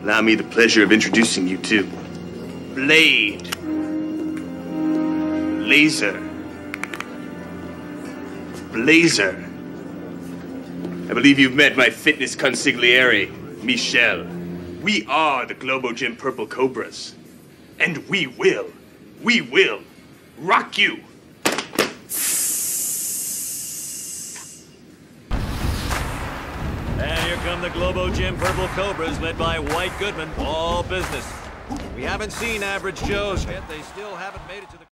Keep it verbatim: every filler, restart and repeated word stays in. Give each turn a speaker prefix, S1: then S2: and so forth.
S1: Allow me the pleasure of introducing you to Blade, Laser, Blazer. I believe you've met my fitness consigliere, Michelle. We are the Globo Gym Purple Cobras. And we will, we will rock you.
S2: And here come the Globo Gym Purple Cobras, led by White Goodman, all business. We haven't seen average Joes yet. They still haven't made it to the...